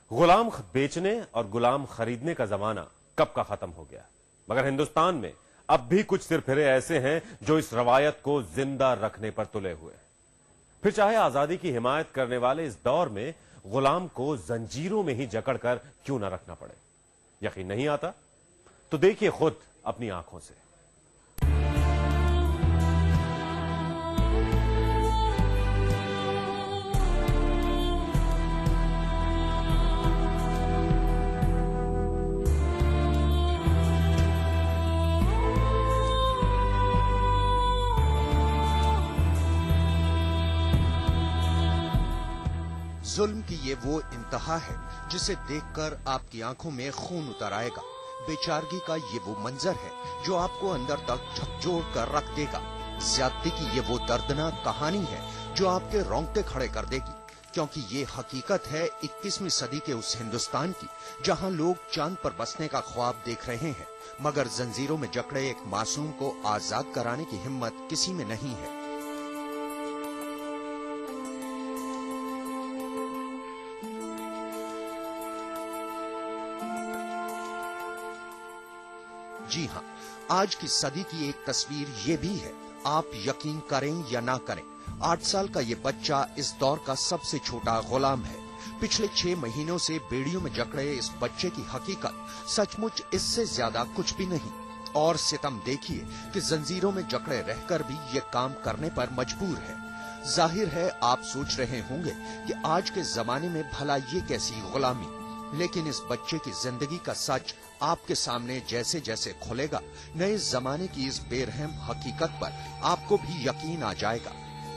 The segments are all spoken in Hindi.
गुलाम बेचने और गुलाम खरीदने का जमाना कब का खत्म हो गया, मगर हिंदुस्तान में अब भी कुछ सिरफिरे ऐसे हैं जो इस रवायत को जिंदा रखने पर तुले हुए हैं। फिर चाहे आजादी की हिमायत करने वाले इस दौर में गुलाम को जंजीरों में ही जकड़कर क्यों ना रखना पड़े। यकीन नहीं आता तो देखिए खुद अपनी आंखों से। जुल्म की ये वो इंतहा है जिसे देखकर आपकी आंखों में खून उतर आएगा। बेचारगी का ये वो मंजर है जो आपको अंदर तक झकझोर कर रख देगा। ज्यादती की ये वो दर्दनाक कहानी है जो आपके रोंगटे खड़े कर देगी, क्योंकि ये हकीकत है 21वीं सदी के उस हिंदुस्तान की जहां लोग चांद पर बसने का ख्वाब देख रहे हैं, मगर जंजीरों में जकड़े एक मासूम को आजाद कराने की हिम्मत किसी में नहीं है। जी हाँ, आज की सदी की एक तस्वीर ये भी है। आप यकीन करें या ना करें, 8 साल का ये बच्चा इस दौर का सबसे छोटा गुलाम है। पिछले 6 महीनों से बेड़ियों में जकड़े इस बच्चे की हकीकत सचमुच इससे ज्यादा कुछ भी नहीं। और सितम देखिए कि जंजीरों में जकड़े रहकर भी ये काम करने पर मजबूर है। जाहिर है आप सोच रहे होंगे कि आज के जमाने में भला ये कैसी गुलामी, लेकिन इस बच्चे की जिंदगी का सच आपके सामने जैसे जैसे खुलेगा, नए जमाने की इस बेरहम हकीकत पर आपको भी यकीन आ जाएगा।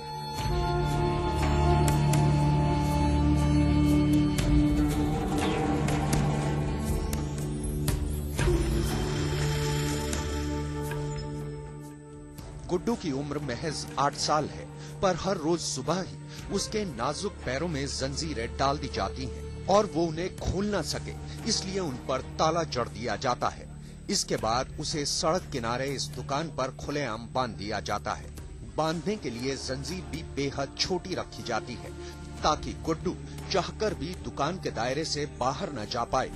गुड्डू की उम्र महज 8 साल है, पर हर रोज सुबह ही उसके नाजुक पैरों में जंजीरें डाल दी जाती हैं और वो उन्हें खोल न सके इसलिए उन पर ताला जड़ दिया जाता है। इसके बाद उसे सड़क किनारे इस दुकान पर खुलेआम बांध दिया जाता है। बांधने के लिए जंजीर भी बेहद छोटी रखी जाती है ताकि गुड्डू चाहकर भी दुकान के दायरे से बाहर न जा पाए।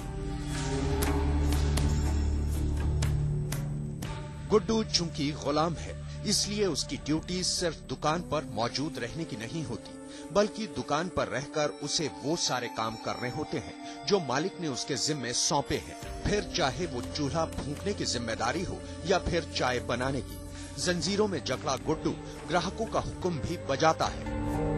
गुड्डू चूंकि गुलाम है, इसलिए उसकी ड्यूटी सिर्फ दुकान पर मौजूद रहने की नहीं होती, बल्कि दुकान पर रहकर उसे वो सारे काम करने होते हैं जो मालिक ने उसके जिम्मे सौंपे हैं। फिर चाहे वो चूल्हा फूंकने की जिम्मेदारी हो या फिर चाय बनाने की। जंजीरों में जकड़ा गुड्डू ग्राहकों का हुक्म भी बजाता है।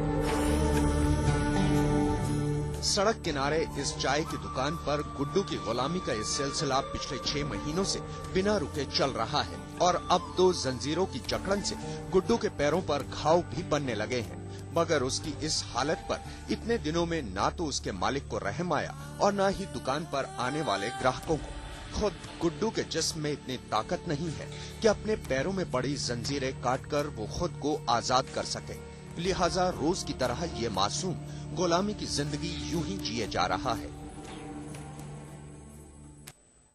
सड़क किनारे इस चाय की दुकान पर गुड्डू की गुलामी का इस सिलसिला पिछले 6 महीनों से बिना रुके चल रहा है और अब तो जंजीरों की जकड़न से गुड्डू के पैरों पर घाव भी बनने लगे हैं। मगर उसकी इस हालत पर इतने दिनों में ना तो उसके मालिक को रहम आया और ना ही दुकान पर आने वाले ग्राहकों को। खुद गुड्डू के जिस्म में इतनी ताकत नहीं है कि अपने पैरों में पड़ी जंजीरें काटकर वो खुद को आजाद कर सके। लिहाजा रोज की तरह ये मासूम गुलामी की जिंदगी यूं ही जिए जा रहा है।